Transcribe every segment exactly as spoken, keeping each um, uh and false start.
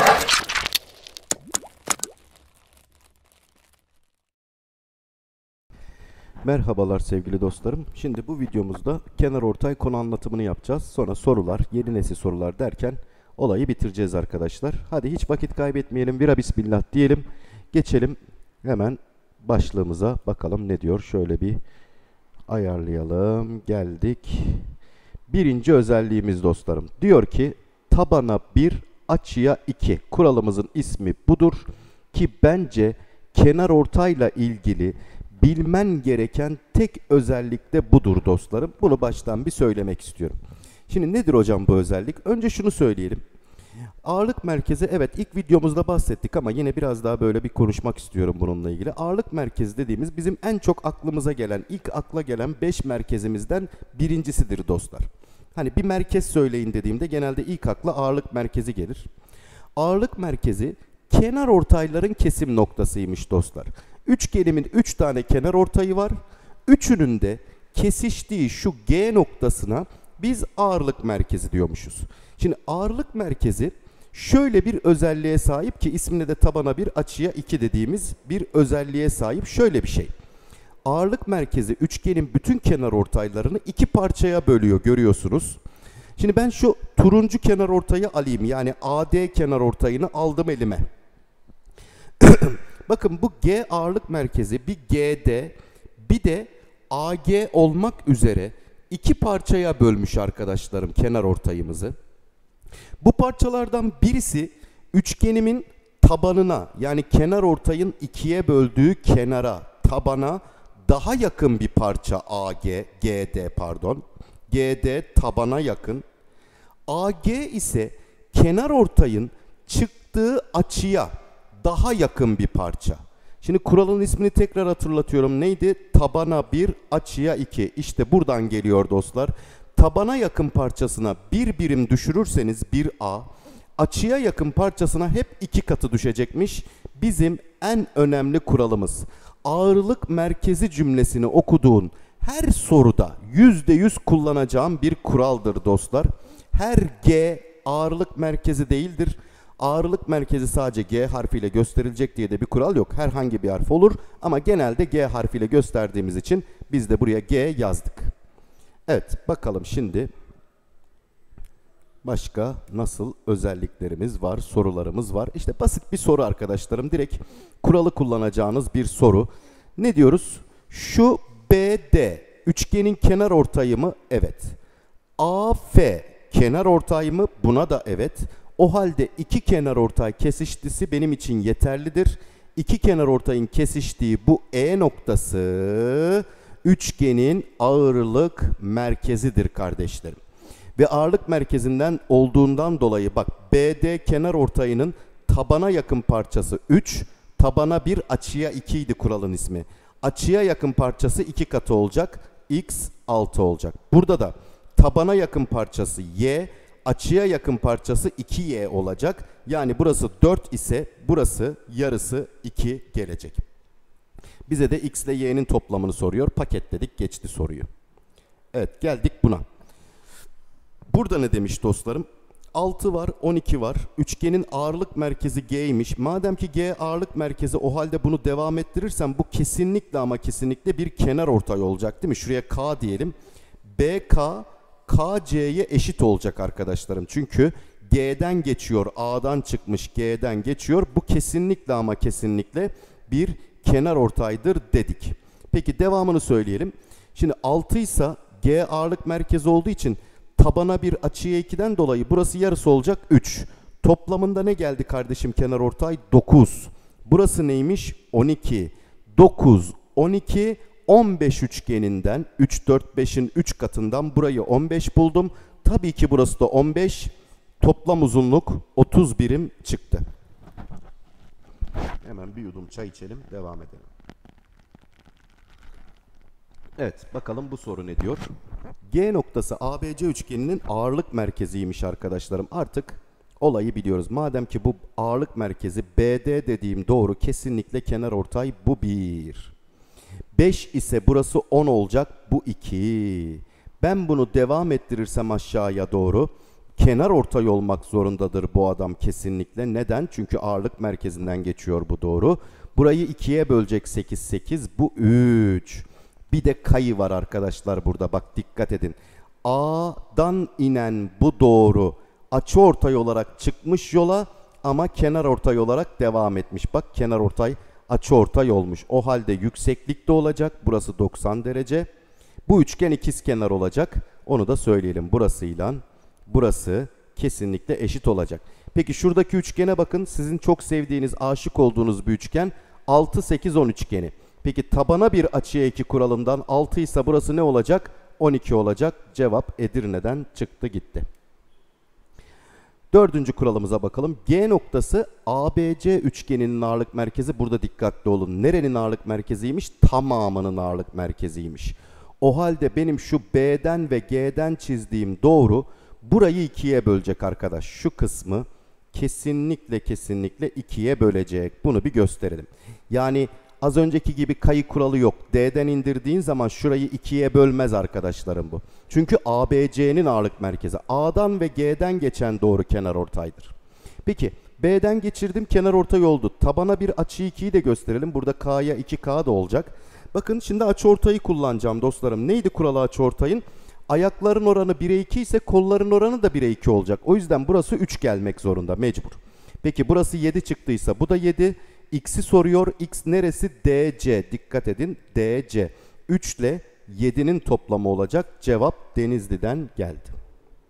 Merhabalar sevgili dostlarım. Şimdi bu videomuzda kenarortay konu anlatımını yapacağız. Sonra sorular, yeni nesil sorular derken olayı bitireceğiz arkadaşlar. Hadi hiç vakit kaybetmeyelim. Bira bismillah diyelim. Geçelim hemen başlığımıza, bakalım ne diyor. Şöyle bir ayarlayalım. Geldik. Birinci özelliğimiz dostlarım. Diyor ki tabana bir, açıya iki. Kuralımızın ismi budur. Ki bence kenarortayla ilgili bilmen gereken tek özellik de budur dostlarım. Bunu baştan bir söylemek istiyorum. Şimdi nedir hocam bu özellik? Önce şunu söyleyelim. Ağırlık merkezi, evet ilk videomuzda bahsettik ama yine biraz daha böyle bir konuşmak istiyorum bununla ilgili. Ağırlık merkezi dediğimiz bizim en çok aklımıza gelen, ilk akla gelen beş merkezimizden birincisidir dostlar. Hani bir merkez söyleyin dediğimde genelde ilk akla ağırlık merkezi gelir. Ağırlık merkezi kenarortayların kesim noktasıymış dostlar. Üçgenimin üç tane kenarortayı var. Üçünün de kesiştiği şu G noktasına biz ağırlık merkezi diyormuşuz. Şimdi ağırlık merkezi şöyle bir özelliğe sahip ki ismine de tabana bir, açıya iki dediğimiz bir özelliğe sahip. Şöyle bir şey. Ağırlık merkezi üçgenin bütün kenarortaylarını iki parçaya bölüyor, görüyorsunuz. Şimdi ben şu turuncu kenarortayı alayım, yani A D kenarortayını aldım elime. Bakın bu G ağırlık merkezi bir G D bir de A G olmak üzere iki parçaya bölmüş arkadaşlarım kenarortayımızı. Bu parçalardan birisi üçgenimin tabanına, yani kenarortayın ikiye böldüğü kenara, tabana daha yakın bir parça A G, G D pardon. G D tabana yakın. A G ise kenarortayın çıktığı açıya daha yakın bir parça. Şimdi kuralın ismini tekrar hatırlatıyorum. Neydi? Tabana bir, açıya iki. İşte buradan geliyor dostlar. Tabana yakın parçasına bir birim düşürürseniz bir A, açıya yakın parçasına hep iki katı düşecekmiş. Bizim en önemli kuralımız. Ağırlık merkezi cümlesini okuduğun her soruda yüzde yüz kullanacağım bir kuraldır dostlar. Her G ağırlık merkezi değildir. Ağırlık merkezi sadece G harfiyle gösterilecek diye de bir kural yok. Herhangi bir harf olur ama genelde G harfiyle gösterdiğimiz için biz de buraya G yazdık. Evet, bakalım şimdi başka nasıl özelliklerimiz var, sorularımız var. İşte basit bir soru arkadaşlarım. Direkt kuralı kullanacağınız bir soru. Ne diyoruz? Şu B D üçgenin kenar ortayı mı? Evet. A F kenar ortay mı? Buna da evet. O halde iki kenarortay kesiştisi benim için yeterlidir. İki kenarortayın kesiştiği bu E noktası üçgenin ağırlık merkezidir kardeşlerim. Ve ağırlık merkezinden olduğundan dolayı bak B D kenarortayının tabana yakın parçası üç, tabana bir, açıya iki idi kuralın ismi. Açıya yakın parçası iki katı olacak. X altı olacak. Burada da tabana yakın parçası Y, açıya yakın parçası iki Y olacak. Yani burası dört ise burası yarısı iki gelecek. Bize de X ile Y'nin toplamını soruyor. Paketledik, geçti soruyu. Evet, geldik buna. Burada ne demiş dostlarım? altı var, on iki var. Üçgenin ağırlık merkezi G'ymiş. Madem ki G ağırlık merkezi, o halde bunu devam ettirirsem bu kesinlikle ama kesinlikle bir kenarortay olacak değil mi? Şuraya K diyelim. B K K C'ye eşit olacak arkadaşlarım. Çünkü G'den geçiyor, A'dan çıkmış, G'den geçiyor. Bu kesinlikle ama kesinlikle bir kenarortaydır dedik. Peki devamını söyleyelim. Şimdi altı ise G ağırlık merkezi olduğu için tabana bir, açıya ikiden dolayı burası yarısı olacak üç. Toplamında ne geldi kardeşim kenarortay? dokuz. Burası neymiş? on iki. dokuz, on iki, on beş üçgeninden üç, dört, beşin üç katından burayı on beş buldum. Tabii ki burası da on beş. Toplam uzunluk otuz birim çıktı. Hemen bir yudum çay içelim, devam edelim. Evet, bakalım bu soru ne diyor? G noktası A B C üçgeninin ağırlık merkeziymiş arkadaşlarım. Artık olayı biliyoruz. Madem ki bu ağırlık merkezi B D dediğim doğru, kesinlikle kenarortay bu bir. beş ise burası on olacak, bu iki. Ben bunu devam ettirirsem aşağıya doğru kenar ortay olmak zorundadır bu adam kesinlikle. Neden? Çünkü ağırlık merkezinden geçiyor, bu doğru. Burayı ikiye bölecek sekiz, sekiz. Bu üç. Bir de kayı var arkadaşlar burada. Bak dikkat edin. A'dan inen bu doğru açıortay olarak çıkmış yola ama kenar ortay olarak devam etmiş. Bak kenar ortay açıortay olmuş. O halde yükseklikte olacak. Burası doksan derece. Bu üçgen ikizkenar olacak. Onu da söyleyelim. Burasıyla burası kesinlikle eşit olacak. Peki şuradaki üçgene bakın. Sizin çok sevdiğiniz, aşık olduğunuz bir üçgen. altı, sekiz, on üçgeni. Peki tabana bir açıya iki kuralından altı ise burası ne olacak? on iki olacak. Cevap Edirne'den çıktı gitti. Dördüncü kuralımıza bakalım. G noktası A B C üçgeninin ağırlık merkezi. Burada dikkatli olun. Nerenin ağırlık merkeziymiş? Tamamının ağırlık merkeziymiş. O halde benim şu B'den ve G'den çizdiğim doğru burayı ikiye bölecek arkadaş. Şu kısmı kesinlikle kesinlikle ikiye bölecek. Bunu bir gösterelim. Yani az önceki gibi kayı kuralı yok. D'den indirdiğin zaman şurayı ikiye bölmez arkadaşlarım bu. Çünkü A B C'nin ağırlık merkezi. A'dan ve G'den geçen doğru kenarortaydır. Peki B'den geçirdim, kenarortay oldu. Tabana bir açı ikiyi de gösterelim. Burada K'ya iki K da olacak. Bakın şimdi açıortayı kullanacağım dostlarım. Neydi kuralı açıortayın? Ayakların oranı bire iki ise kolların oranı da bire iki olacak. O yüzden burası üç gelmek zorunda mecbur. Peki burası yedi çıktıysa bu da yedi. X'i soruyor. X neresi? D C. Dikkat edin. D C. üç ile yedinin toplamı olacak. Cevap Denizli'den geldi.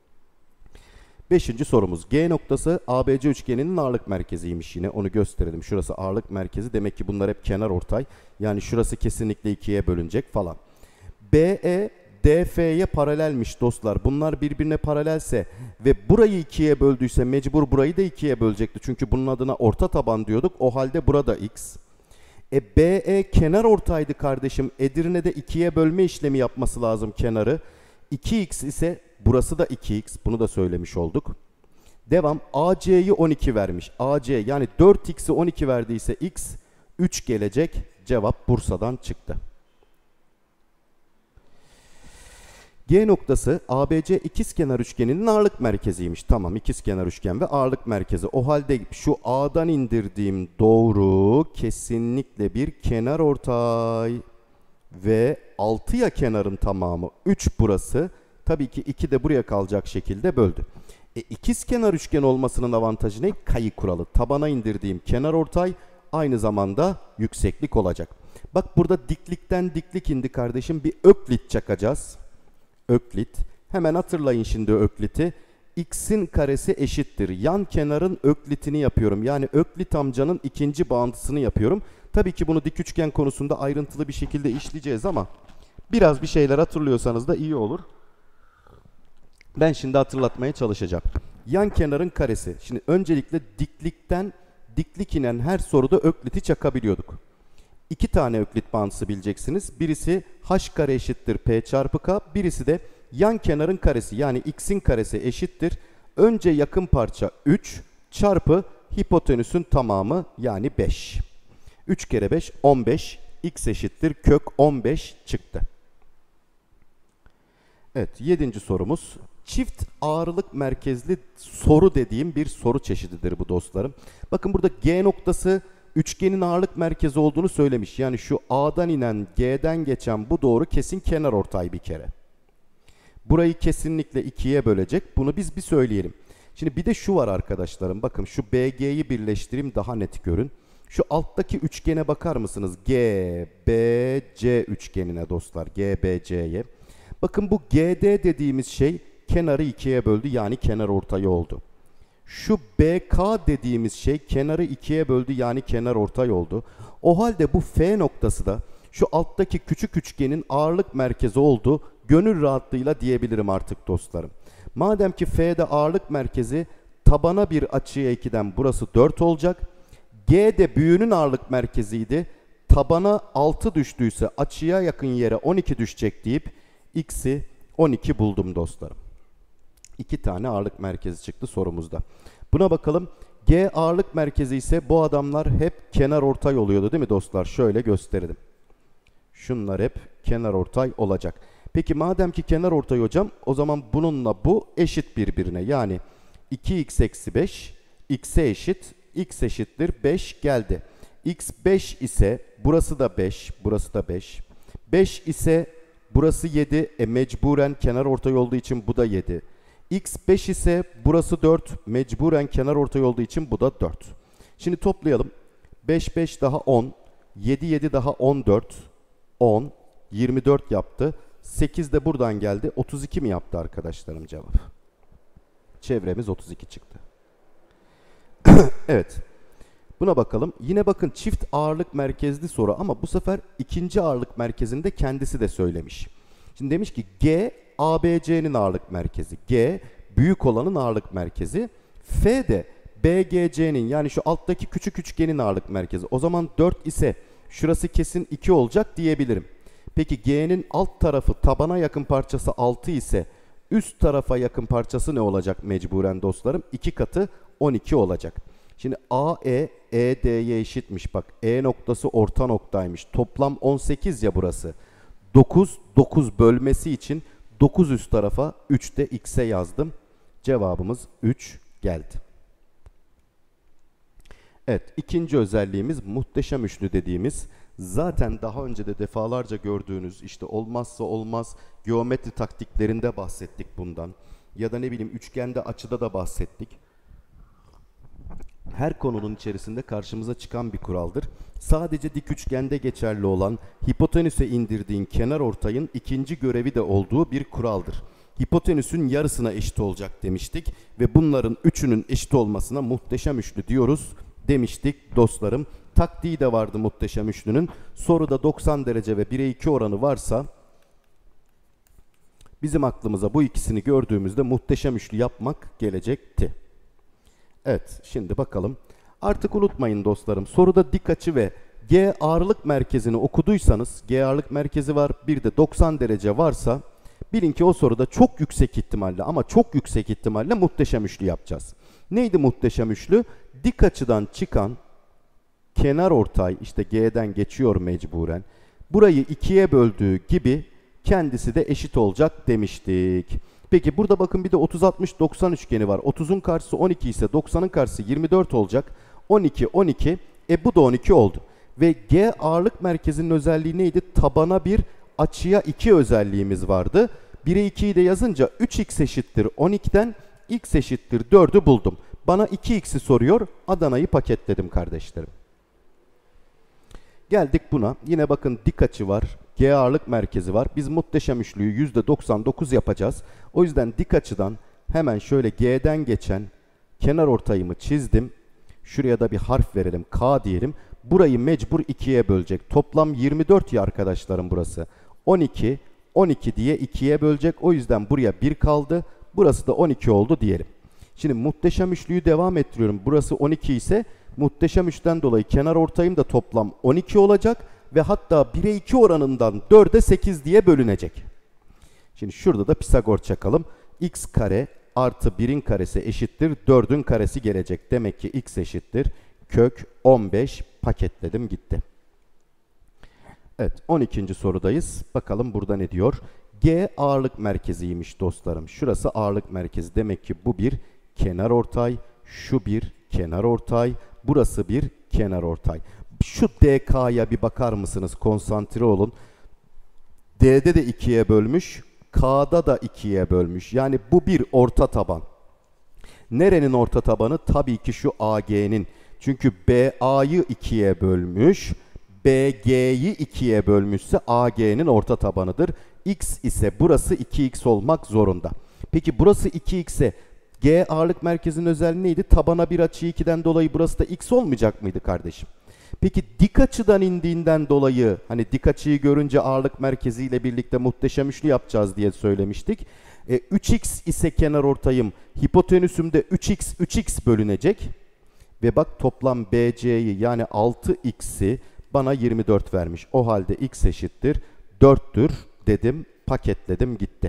Beşinci sorumuz. G noktası A B C üçgeninin ağırlık merkeziymiş yine. Onu gösterelim. Şurası ağırlık merkezi. Demek ki bunlar hep kenar ortay. Yani şurası kesinlikle ikiye bölünecek falan. B E D F'ye paralelmiş dostlar. Bunlar birbirine paralelse ve burayı ikiye böldüyse mecbur burayı da ikiye bölecekti. Çünkü bunun adına orta taban diyorduk. O halde burada X. E B E kenar ortaydı kardeşim. Edirne'de ikiye bölme işlemi yapması lazım kenarı. iki X ise burası da iki X. Bunu da söylemiş olduk. Devam. A C'yi on iki vermiş. A C yani dört X'i on iki verdiyse X üç gelecek. Cevap Bursa'dan çıktı. G noktası A B C ikizkenar üçgeninin ağırlık merkeziymiş. Tamam, ikizkenar üçgen ve ağırlık merkezi. O halde şu A'dan indirdiğim doğru kesinlikle bir kenarortay ve altıya kenarın tamamı üç burası. Tabii ki iki de buraya kalacak şekilde böldü. E, ikizkenar üçgen olmasının avantajı ne? Kayı kuralı. Tabana indirdiğim kenarortay aynı zamanda yükseklik olacak. Bak burada diklikten diklik indi kardeşim. Bir öklit çakacağız. Öklit. Hemen hatırlayın şimdi ökliti. X'in karesi eşittir. Yan kenarın öklitini yapıyorum. Yani öklit amcanın ikinci bağıntısını yapıyorum. Tabii ki bunu dik üçgen konusunda ayrıntılı bir şekilde işleyeceğiz ama biraz bir şeyler hatırlıyorsanız da iyi olur. Ben şimdi hatırlatmaya çalışacağım. Yan kenarın karesi. Şimdi öncelikle diklikten diklik inen her soruda ökliti çakabiliyorduk. İki tane öklit bağıntısı bileceksiniz. Birisi h kare eşittir p çarpı k. Birisi de yan kenarın karesi yani x'in karesi eşittir. Önce yakın parça üç çarpı hipotenüsün tamamı yani beş. üç kere beş on beş. X eşittir kök on beş çıktı. Evet, yedinci sorumuz. Çift ağırlık merkezli soru dediğim bir soru çeşididir bu dostlarım. Bakın burada G noktası üçgenin ağırlık merkezi olduğunu söylemiş. Yani şu A'dan inen G'den geçen bu doğru kesin kenarortay bir kere. Burayı kesinlikle ikiye bölecek. Bunu biz bir söyleyelim. Şimdi bir de şu var arkadaşlarım. Bakın şu B G'yi birleştireyim daha net görün. Şu alttaki üçgene bakar mısınız? G B C üçgenine dostlar. G B C'ye. Bakın bu G D dediğimiz şey kenarı ikiye böldü. Yani kenarortayı oldu. Şu B K dediğimiz şey kenarı ikiye böldü yani kenarortay oldu. O halde bu F noktası da şu alttaki küçük üçgenin ağırlık merkezi oldu. Gönül rahatlığıyla diyebilirim artık dostlarım. Madem ki F'de ağırlık merkezi tabana bir açıya ikiden burası dört olacak. G de büyüğünün ağırlık merkeziydi. Tabana altı düştüyse açıya yakın yere on iki düşecek deyip X'i on iki buldum dostlarım. İki tane ağırlık merkezi çıktı sorumuzda. Buna bakalım. G ağırlık merkezi ise bu adamlar hep kenarortay oluyordu değil mi dostlar? Şöyle gösterelim. Şunlar hep kenarortay olacak. Peki madem ki kenar ortay hocam, o zaman bununla bu eşit birbirine. Yani iki x eksi beş x'e eşit, x eşittir beş geldi. X beş ise burası da beş, burası da beş. beş ise burası yedi, e mecburen kenar ortay olduğu için bu da yedi. X beş ise burası dört, mecburen kenar ortay olduğu için bu da dört. Şimdi toplayalım. beş beş daha on, yedi yedi daha on dört, on, yirmi dört yaptı. sekiz de buradan geldi. otuz iki mi yaptı arkadaşlarım cevap? Çevremiz otuz iki çıktı. Evet. Buna bakalım. Yine bakın çift ağırlık merkezli soru ama bu sefer ikinci ağırlık merkezinde kendisi de söylemiş. Şimdi demiş ki G A B C'nin ağırlık merkezi. G büyük olanın ağırlık merkezi. F de B G C'nin, yani şu alttaki küçük üçgenin ağırlık merkezi. O zaman dört ise şurası kesin iki olacak diyebilirim. Peki G'nin alt tarafı tabana yakın parçası altı ise üst tarafa yakın parçası ne olacak mecburen dostlarım? iki katı on iki olacak. Şimdi A E, E D'ye eşitmiş. Bak E noktası orta noktaymış. Toplam on sekiz ya burası. dokuz, dokuz bölmesi için dokuz üst tarafa, üç de X'e yazdım. Cevabımız üç geldi. Evet, ikinci özelliğimiz muhteşem üçlü dediğimiz, zaten daha önce de defalarca gördüğünüz, işte olmazsa olmaz geometri taktiklerinde bahsettik bundan. Ya da ne bileyim üçgende açıda da bahsettik. Her konunun içerisinde karşımıza çıkan bir kuraldır. Sadece dik üçgende geçerli olan hipotenüse indirdiğin kenar ortayın ikinci görevi de olduğu bir kuraldır. Hipotenüsün yarısına eşit olacak demiştik ve bunların üçünün eşit olmasına muhteşem üçlü diyoruz demiştik dostlarım. Taktiği de vardı muhteşem üçlünün. Soruda doksan derece ve bire iki oranı varsa bizim aklımıza bu ikisini gördüğümüzde muhteşem üçlü yapmak gelecekti. Evet, şimdi bakalım. Artık unutmayın dostlarım, soruda dik açı ve G ağırlık merkezini okuduysanız, G ağırlık merkezi var, bir de doksan derece varsa bilin ki o soruda çok yüksek ihtimalle, ama çok yüksek ihtimalle muhteşem üçlü yapacağız. Neydi muhteşem üçlü? Dik açıdan çıkan kenar ortay, işte G'den geçiyor mecburen, burayı ikiye böldüğü gibi kendisi de eşit olacak demiştik. Peki burada bakın bir de otuz altmış doksan üçgeni var. otuzun karşısı on iki ise doksanın karşısı yirmi dört olacak. on iki, on iki. E bu da on iki oldu. Ve G ağırlık merkezinin özelliği neydi? Tabana bir, açıya iki özelliğimiz vardı. bire ikiyi de yazınca üç x eşittir on iki'den x eşittir dördü buldum. Bana iki x'i soruyor. Adana'yı paketledim kardeşlerim. Geldik buna. Yine bakın dik açı var. G ağırlık merkezi var. Biz muhteşem üçlüyü yüzde doksan dokuz yapacağız. O yüzden dik açıdan hemen şöyle G'den geçen kenar ortayımı çizdim. Şuraya da bir harf verelim. K diyelim. Burayı mecbur ikiye bölecek. Toplam yirmi dört ya arkadaşlarım burası. on iki, on iki diye ikiye bölecek. O yüzden buraya bir kaldı. Burası da on iki oldu diyelim. Şimdi muhteşem üçlüyü devam ettiriyorum. Burası on iki ise muhteşem üçten dolayı kenar ortayım da toplam on iki olacak. Ve hatta bire iki oranından dörde sekiz diye bölünecek. Şimdi şurada da Pisagor çakalım. X kare artı birin karesi eşittir dördün karesi gelecek. Demek ki x eşittir kök on beş, paketledim gitti. Evet, on ikinci sorudayız. Bakalım burada ne diyor? G ağırlık merkeziymiş dostlarım. Şurası ağırlık merkezi. Demek ki bu bir kenar ortay, şu bir kenar ortay, burası bir kenar ortay. Şu D K'ya bir bakar mısınız? Konsantre olun. D'de de ikiye bölmüş. K'da da ikiye bölmüş. Yani bu bir orta taban. Nerenin orta tabanı? Tabii ki şu A G'nin. Çünkü B A'yı ikiye bölmüş. B G'yi ikiye bölmüşse A G'nin orta tabanıdır. X ise burası iki x olmak zorunda. Peki burası iki x'e G ağırlık merkezinin özelliği neydi? Tabana bir açı iki'den dolayı burası da x olmayacak mıydı kardeşim? Peki dik açıdan indiğinden dolayı, hani dik açıyı görünce ağırlık merkeziyle birlikte muhteşem üçlü yapacağız diye söylemiştik. E, üç x ise kenar ortayım, hipotenüsümde üç x üç x bölünecek. Ve bak toplam B C'yi, yani altı x'i bana yirmi dört vermiş. O halde x eşittir dört'tür dedim, paketledim gitti.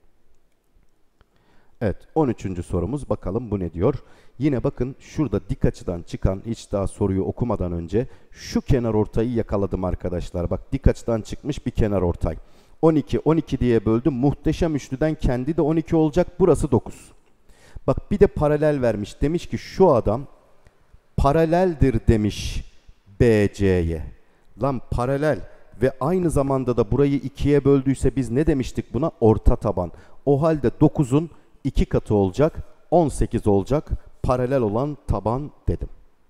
Evet, on üçüncü sorumuz, bakalım bu ne diyor? Yine bakın şurada dik açıdan çıkan, hiç daha soruyu okumadan önce şu kenar ortayı yakaladım arkadaşlar. Bak dik açıdan çıkmış bir kenar ortay. on iki, on iki diye böldüm. Muhteşem üçlüden kendi de on iki olacak. Burası dokuz. Bak bir de paralel vermiş. Demiş ki şu adam paraleldir demiş B C'ye. Lan paralel ve aynı zamanda da burayı ikiye böldüyse biz ne demiştik buna? Orta taban. O halde dokuzun iki katı olacak. on sekiz olacak. Paralel olan taban dedim.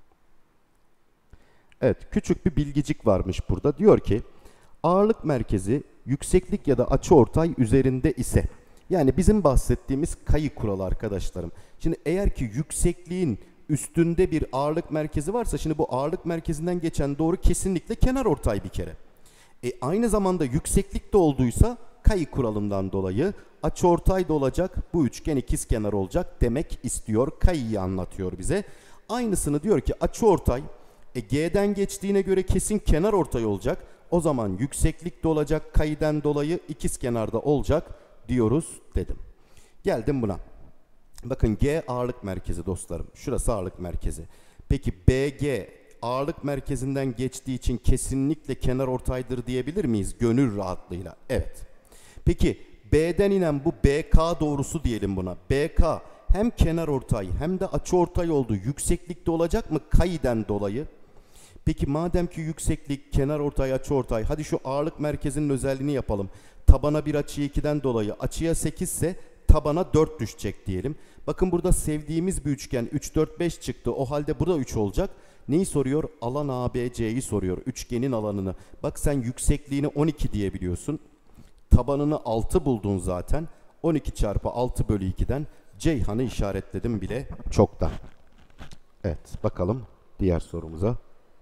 Evet, küçük bir bilgicik varmış burada. Diyor ki ağırlık merkezi yükseklik ya da açıortay üzerinde ise, yani bizim bahsettiğimiz kayı kuralı arkadaşlarım. Şimdi eğer ki yüksekliğin üstünde bir ağırlık merkezi varsa, şimdi bu ağırlık merkezinden geçen doğru kesinlikle kenarortay bir kere. E, aynı zamanda yükseklik de olduysa kayı kuralından dolayı açıortay da olacak, bu üçgen ikizkenar olacak demek istiyor. Kayıyı anlatıyor bize. Aynısını diyor ki açıortay e, G'den geçtiğine göre kesin kenarortay olacak. O zaman yükseklik de olacak, kayıdan dolayı ikizkenarda olacak diyoruz dedim. Geldim buna. Bakın G ağırlık merkezi dostlarım. Şurası ağırlık merkezi. Peki B G ağırlık merkezinden geçtiği için kesinlikle kenarortaydır diyebilir miyiz? Gönül rahatlığıyla. Evet. Peki B'den inen bu B K doğrusu diyelim buna. B K hem kenarortay hem de açıortay oldu. Yükseklikte olacak mı kayıdan dolayı? Peki madem ki yükseklik, kenarortay, açıortay, hadi şu ağırlık merkezinin özelliğini yapalım. Tabana bir açı ikiden dolayı açıya sekiz ise tabana dört düşecek diyelim. Bakın burada sevdiğimiz bir üçgen üç, dört, beş çıktı. O halde burada üç olacak. Neyi soruyor? Alan A B C'yi soruyor. Üçgenin alanını. Bak sen yüksekliğini on iki diyebiliyorsun. Tabanını altı buldun zaten. on iki çarpı altı bölü iki'den Ceyhan'ı işaretledim bile çoktan. Evet, bakalım diğer sorumuza.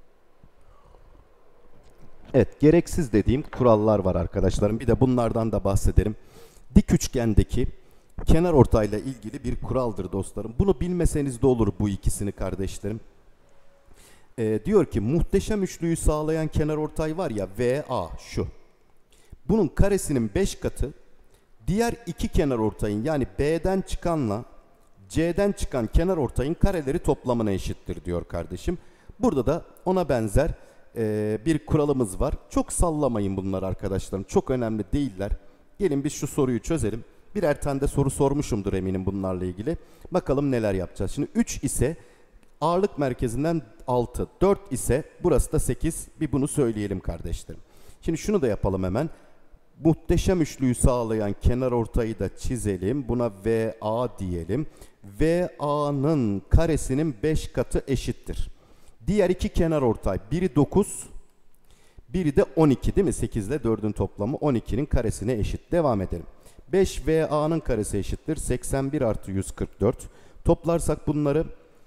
Evet, gereksiz dediğim kurallar var arkadaşlarım. Bir de bunlardan da bahsederim. Dik üçgendeki kenarortayla ilgili bir kuraldır dostlarım. Bunu bilmeseniz de olur bu ikisini kardeşlerim. Ee, diyor ki muhteşem üçlüyü sağlayan kenarortay var ya V A şu. Bunun karesinin beş katı diğer iki kenarortayın, yani B'den çıkanla C'den çıkan kenarortayın kareleri toplamına eşittir diyor kardeşim. Burada da ona benzer e, bir kuralımız var. Çok sallamayın bunlar arkadaşlarım. Çok önemli değiller. Gelin biz şu soruyu çözelim. Birer tane de soru sormuşumdur eminim bunlarla ilgili. Bakalım neler yapacağız. Şimdi üç ise ağırlık merkezinden altı, dört ise burası da sekiz. Bir bunu söyleyelim kardeşlerim. Şimdi şunu da yapalım hemen. Muhteşem üçlüyü sağlayan kenarortayı da çizelim. Buna V A diyelim. V A'nın karesinin beş katı eşittir. Diğer iki kenarortay, biri dokuz, biri de on iki değil mi? sekiz ile dördün toplamı on iki'nin karesine eşit. Devam edelim. beş V A'nın karesi eşittir seksen bir artı yüz kırk dört. Toplarsak bunları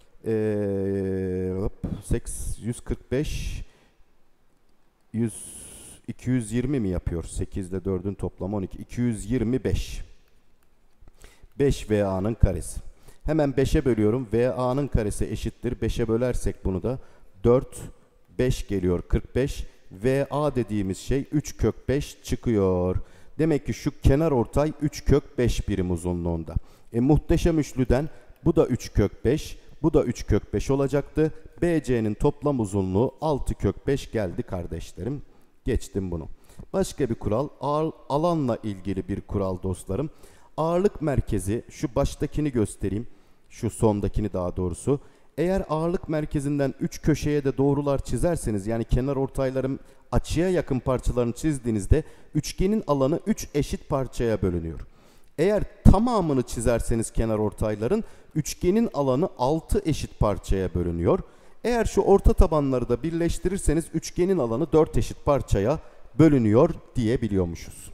ee, yüz kırk beş, yüz, iki yüz yirmi mi yapıyor? sekiz ile dördün toplamı on iki. iki yüz yirmi beş. beş V A'nın karesi. Hemen beşe bölüyorum. V A'nın karesi eşittir. beşe bölersek bunu da dört, beş geliyor. kırk beş. V A dediğimiz şey üç kök beş çıkıyor. Demek ki şu kenarortay üç kök beş birim uzunluğunda. E, muhteşem üçlüden bu da üç kök beş, bu da üç kök beş olacaktı. B C'nin toplam uzunluğu altı kök beş geldi kardeşlerim. Geçtim bunu. Başka bir kural, ağır, alanla ilgili bir kural dostlarım. Ağırlık merkezi, şu baştakini göstereyim. Şu sondakini daha doğrusu. Eğer ağırlık merkezinden üç köşeye de doğrular çizerseniz, yani kenarortayların açıya yakın parçalarını çizdiğinizde üçgenin alanı üç eşit parçaya bölünüyor. Eğer tamamını çizerseniz kenarortayların üçgenin alanı altı eşit parçaya bölünüyor. Eğer şu orta tabanları da birleştirirseniz üçgenin alanı dört eşit parçaya bölünüyor diyebiliyormuşuz.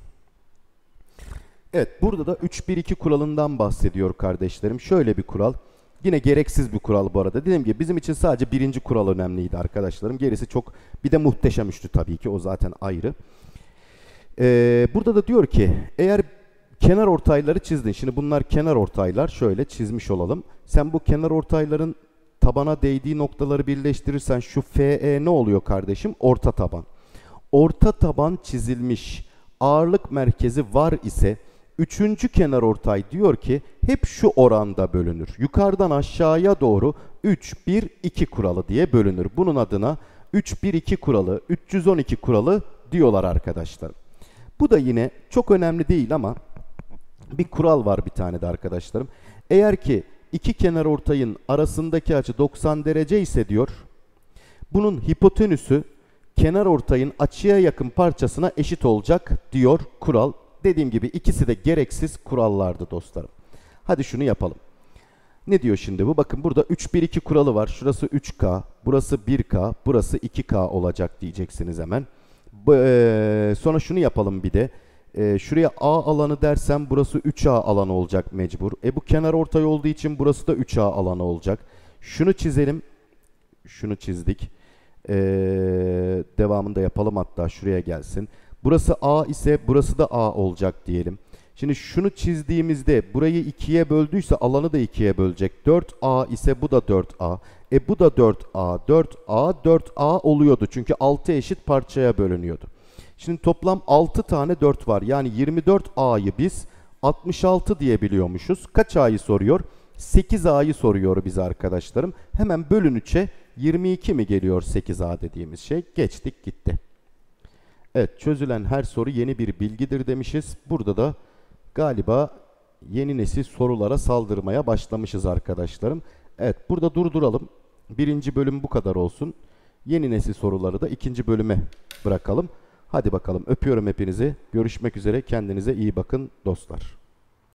Evet, burada da üç bir iki kuralından bahsediyor kardeşlerim. Şöyle bir kural. Yine gereksiz bir kural bu arada. Dediğim gibi bizim için sadece birinci kural önemliydi arkadaşlarım. Gerisi çok, bir de muhteşem üçlü tabii ki, o zaten ayrı. Ee, burada da diyor ki eğer kenar ortayları çizdin. Şimdi bunlar kenar ortaylar. Şöyle çizmiş olalım. Sen bu kenar ortayların tabana değdiği noktaları birleştirirsen şu F E ne oluyor kardeşim? Orta taban. Orta taban çizilmiş. Ağırlık merkezi var ise üçüncü kenarortay diyor ki hep şu oranda bölünür. Yukarıdan aşağıya doğru üç bir iki kuralı diye bölünür. Bunun adına üç bir iki kuralı, üç yüz on iki kuralı diyorlar arkadaşlar. Bu da yine çok önemli değil ama bir kural var bir tane de arkadaşlarım. Eğer ki iki kenarortayın arasındaki açı doksan derece ise diyor, bunun hipotenüsü kenarortayın açıya yakın parçasına eşit olacak diyor kural. Dediğim gibi ikisi de gereksiz kurallardı dostlarım. Hadi şunu yapalım. Ne diyor şimdi bu? Bakın burada üç bir iki kuralı var. Şurası üç K, burası bir K, burası iki K olacak diyeceksiniz hemen. Ee, sonra şunu yapalım bir de. Ee, şuraya A alanı dersem burası üç A alanı olacak mecbur. E bu kenarortay olduğu için burası da üç A alanı olacak. Şunu çizelim. Şunu çizdik. Ee, devamında yapalım, hatta şuraya gelsin. Burası A ise burası da A olacak diyelim. Şimdi şunu çizdiğimizde burayı ikiye böldüyse alanı da ikiye bölecek. dört A ise bu da dört A. E bu da dört A, dört A, dört A oluyordu. Çünkü altı eşit parçaya bölünüyordu. Şimdi toplam altı tane dört var. Yani yirmi dört A'yı biz altmış altı diyebiliyormuşuz. Kaç A'yı soruyor? sekiz A'yı soruyor bize arkadaşlarım. Hemen bölün üçe, yirmi iki mi geliyor sekiz A dediğimiz şey? Geçtik gitti. Evet, çözülen her soru yeni bir bilgidir demişiz. Burada da galiba yeni nesil sorulara saldırmaya başlamışız arkadaşlarım. Evet, burada durduralım. Birinci bölüm bu kadar olsun. Yeni nesil soruları da ikinci bölüme bırakalım. Hadi bakalım, öpüyorum hepinizi. Görüşmek üzere, kendinize iyi bakın dostlar.